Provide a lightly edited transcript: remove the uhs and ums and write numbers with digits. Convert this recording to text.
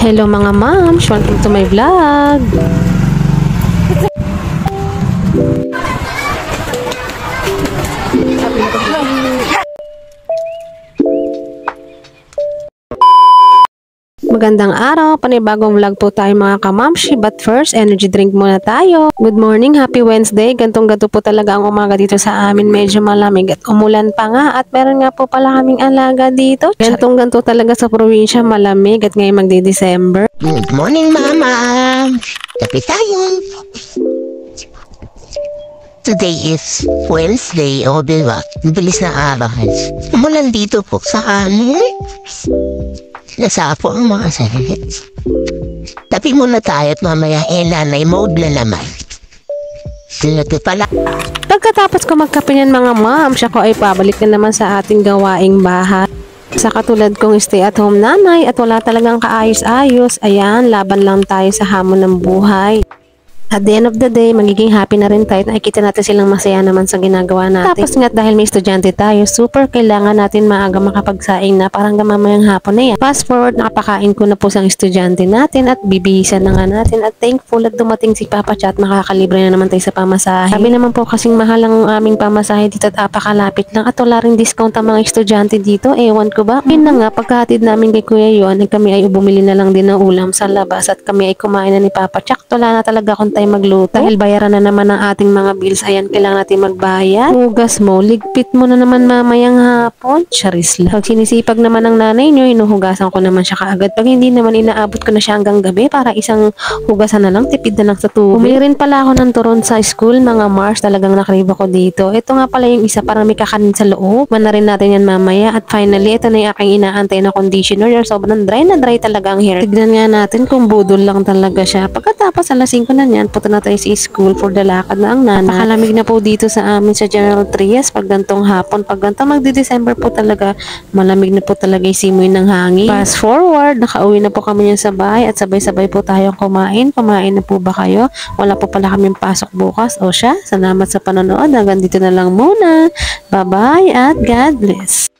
Hello mga moms, welcome to my vlog. Magandang araw, panibagong vlog po tayo mga kamamshi. But first, energy drink muna tayo. Good morning, happy Wednesday. Gantong-ganto po talaga ang umaga dito sa amin. Medyo malamig at umulan pa nga. At meron nga po pala kaming alaga dito. Gantong-ganto talaga sa probinsya, malamig at ngayon magdi-December. Good morning, Mama! Kape tayo! Today is Wednesday, o diba? Bilis na araw. Umulan dito po sa amin. Nasapo ang mga sakit. Tapi muna tayo at mamaya nanay mode na naman. Silati pala. Pagkatapos ko magkape niyan mga ma'am, siya ko ay pabalik na naman sa ating gawaing bahay. Sa katulad kong stay at home nanay at wala talagang kaayos-ayos, ayan, laban lang tayo sa hamon ng buhay. At the end of the day, magiging happy na rin tayo at nakikita natin silang masaya naman sa ginagawa natin. Tapos nga dahil may estudyante tayo, super kailangan natin maaga makapagsaing na parang mamayang hapon na yan. Fast forward, nakapakain ko na po sa estudyante natin at bibihisan na nga natin at thankful at dumating si Papa Chat, makakalibre na naman tayo sa pamasahe. Sabi naman po kasing mahal ang aming pamasahe dito at apakalapit lang at wala ring discount ang mga estudyante dito. Ewan ko ba? Yun na nga, pagkahatid namin kay Kuya Yon, kami ay bumili na lang din ng ulam sa labas at kami ay kumain na ni Papa Chat. Wala na talaga akong tayo magluto. Dahil bayaran na naman ang ating mga bills. Ayan, kailangan natin magbayad. Hugas mo, ligpit mo na naman mamayang hapon. Charis lang. Pag sinisipag naman ng nanay nyo, inuhugasan ko naman siya kaagad. Pag hindi naman inaabot ko na siya hanggang gabi para isang hugasan na lang, tipid na lang sa tubig. Bumili rin pala ako ng turon sa school, mga Mars. Talagang nakrib ako dito. Ito nga pala yung isa, parang may kakanin sa loob. Man na rin natin yan mamaya. At finally, ito na yung aking inaantay na conditioner. Sobrang dry na dry talaga ang hair. Tignan nga natin kung budol lang talaga siya. Pagkatapos alas 5 na yan, punta na tayo sa school for the lakad na ang nanay. Napakalamig na po dito sa amin sa General Trias pag gantong hapon. Pag gantong magdi-December po talaga, malamig na po talaga yung simoy ng hangin. Fast forward, nakauwi na po kami niyan sa bahay at sabay-sabay po tayong kumain. Kumain na po ba kayo? Wala po pala kaming pasok bukas. O siya, salamat sa panonood. Hanggang dito na lang muna. Bye-bye at God bless.